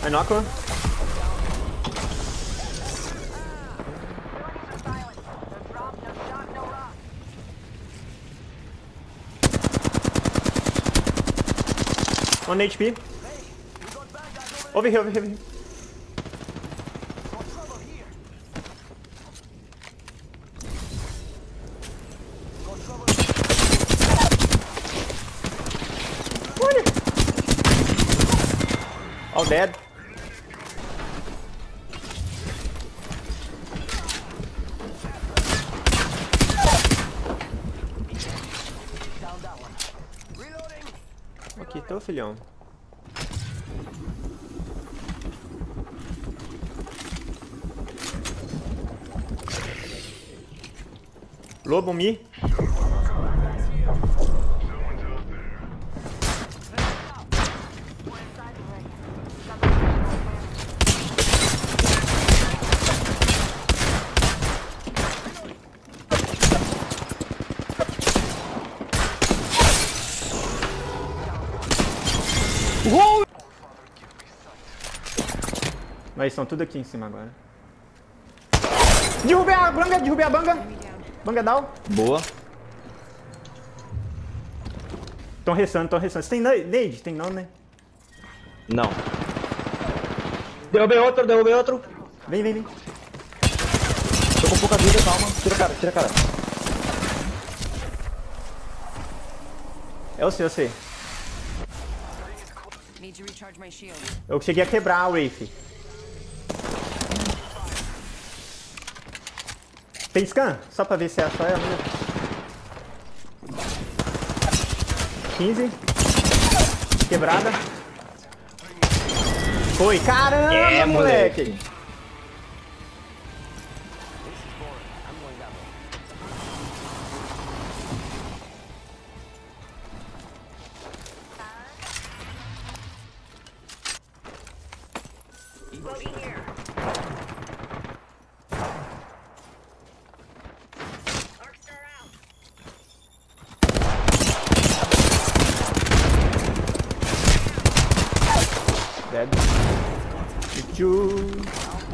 I knock one. One HP. Over here, over here, over here. All dead. Aqui tô, filhão. Lobo me. Uou! Mas estão tudo aqui em cima agora. Derrubei a banga, derrubei a banga. Banga down. Boa. Estão restando, estão restando. Você tem nade? Tem não, né? Não. Derrubei outro. Vem, vem, vem. Tô com pouca vida, calma. Tira a cara. É você, você. Eu cheguei a quebrar o Wraith. Tem scan? Só pra ver se é só ela mesmo. 15. Quebrada. Foi. Caramba, moleque. Dead. Choo.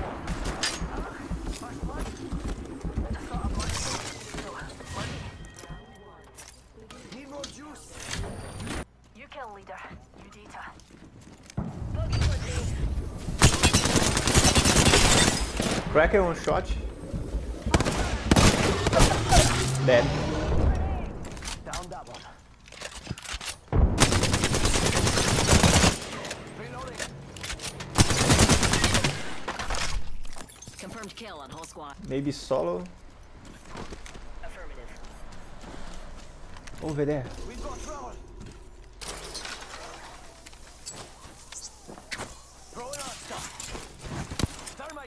You kill leader. You data. Cracker, one shot. Dead. Down that one. Confirmed kill on whole squad. Maybe solo. Affirmative. Over there. We've got trouble. Throwing out stuff. Thermite.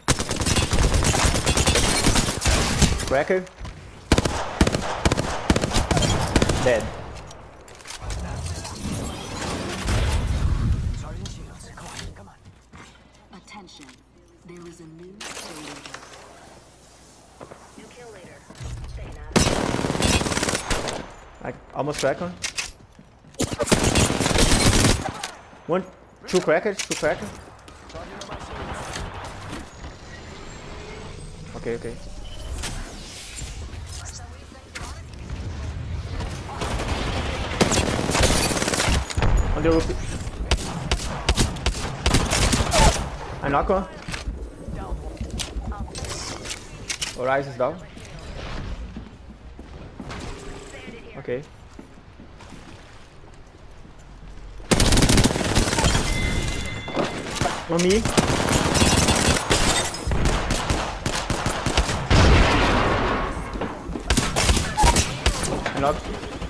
Cracker. Dead. Sergeant Shields, come on. Attention, there is a new kill leader. New kill leader. Stay I almost crack one. One, two crackers. Okay. On the roof. I knock one. Horizon's down. Okay. On me. I knocked.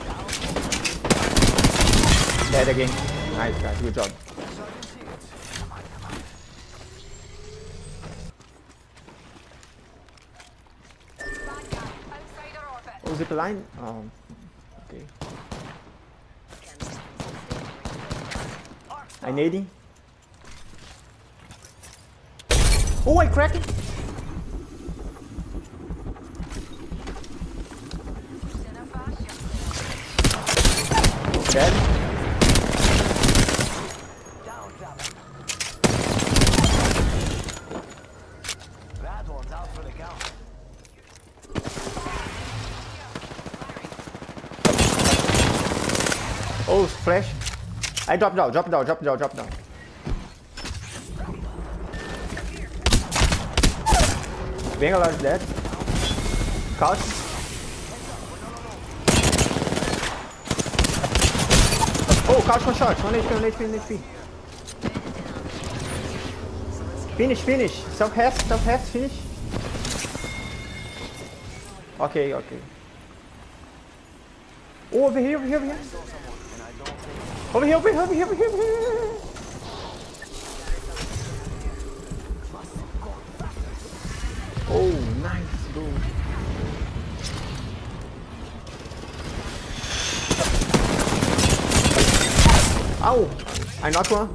Dead again. Nice guys, good job. Oh, zip line? Okay. I nading. Oh, I cracked it! Dead. Flash. I drop down. Bangalore is dead. Couch. Oh, couch one shot. 1 HP. Finish. Self-hest, finish. Okay. Oh, over here. Over here. Oh, nice, bro. Ow! I knocked one.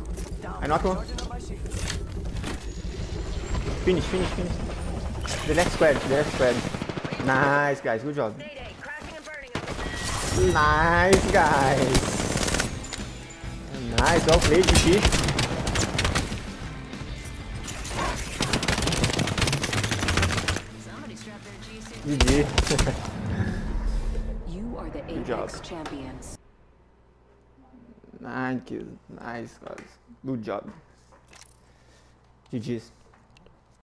Finish. The next squad. Nice, guys. Good job. Nice, guys. Nice. Well played, GG. GG. You are the Good job. Apex champions. 9 kills. Nice, guys. Good job. GG's.